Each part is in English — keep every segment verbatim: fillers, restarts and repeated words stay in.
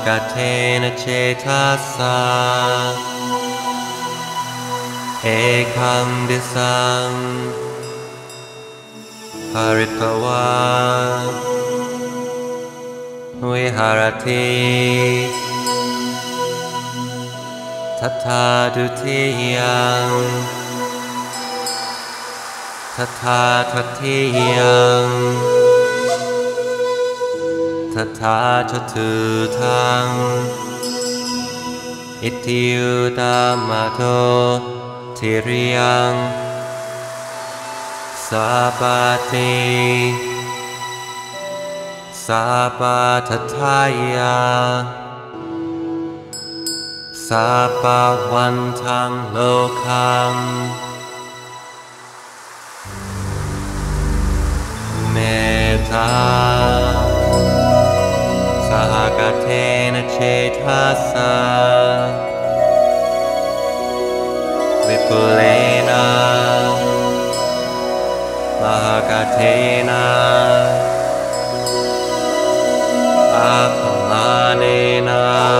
Sahagatena cetasa Ekam disam Paritava Viharati Tatha dutiyam Tatha tatiyam Tatha chatutang Ityudamato Tiriyang Sabati Sabatataya Sabavantang lokam Metta Sahagatena cetasa Vipulena Mahagatena Apamanena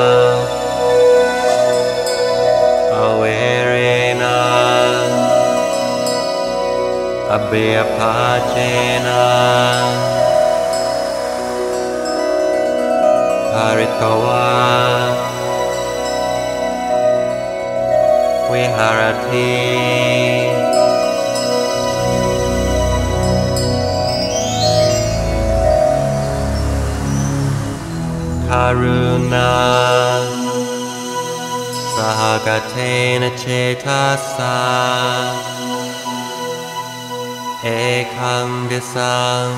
Averena Abhyapachena Paritava Viharati Karuna Sahagatena cetasa Ekam disam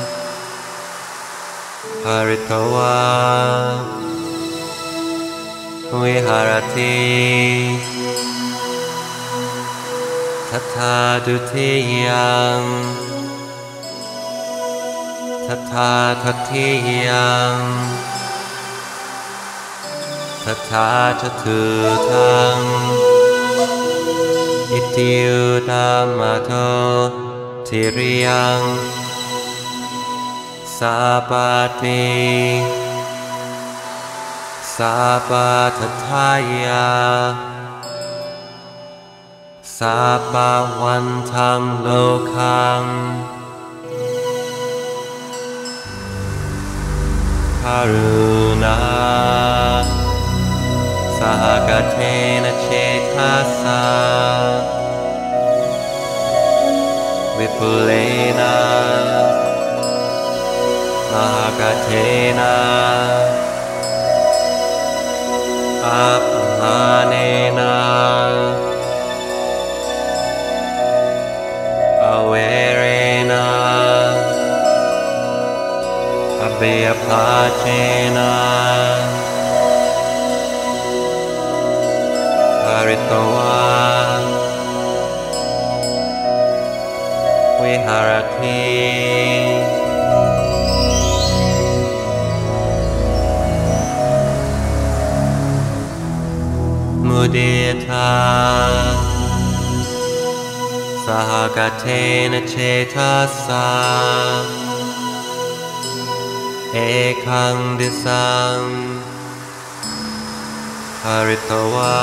Paritava Viharati Tatha dutiyam Tatha tatiyam Tatha chatutang Ityudamato Tiriyang Sabati Sabatataya Sabavantang lokam Karuna Sahagatena cetasa Vipulena Mahagatena Apamanena Averena Abhyapachena Paritava Viharati Mudita Sahagatena cetasa Ekam disam Paritava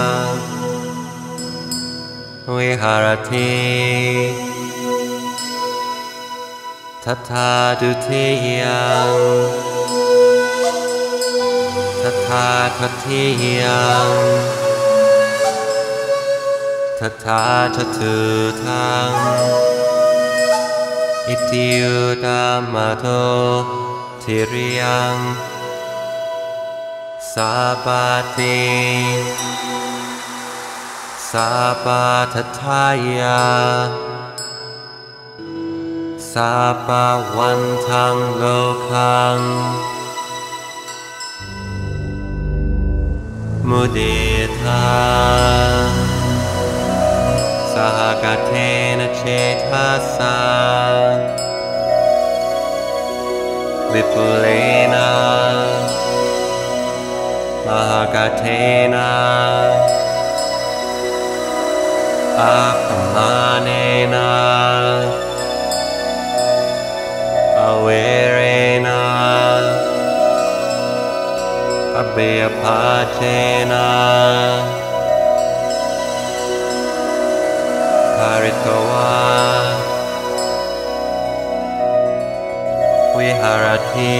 Viharati Tatha dutiyam Tatha tatiyam Tatha chatutang Ityudamato Tiriyang Sabati Sabatataya Sabavantang lokam Mudita Sahagatena cetasa Vipulena Mahagatena Apamanena Averena เบยภาเชนะภาริตวาวิหารติ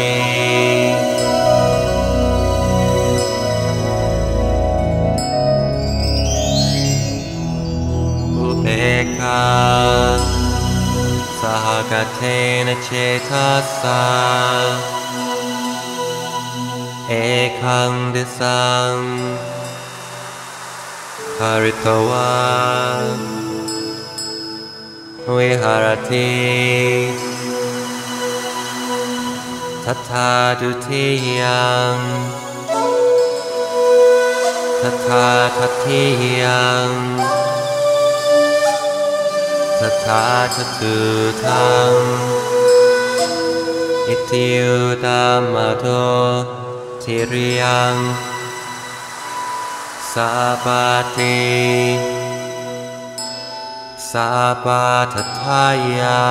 อุเบกขาสหกเทนะเจทัสสะเอคังดิสังภาริตวาวิหารติทัตถาดุทิยังทัตถาทัตถิยังทัตถาทัตตุทังอิทิยุตามะโตทิริยังสัพพติสัพพทัตถายา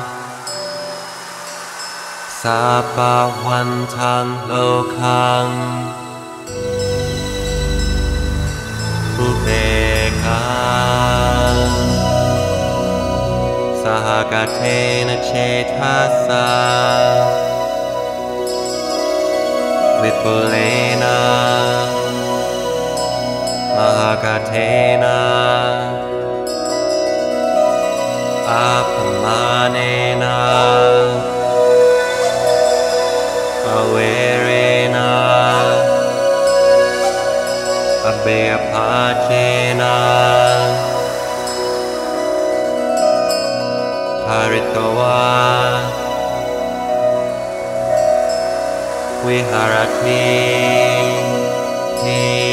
สัพพวันทังโลกังอุเบกขาสหกเทนะเจทัสสะวิปุเลนะมหากเทนะอัปปมาเนนะอเวเรนะอเบยภาเชนะภาริตวาวิหารติ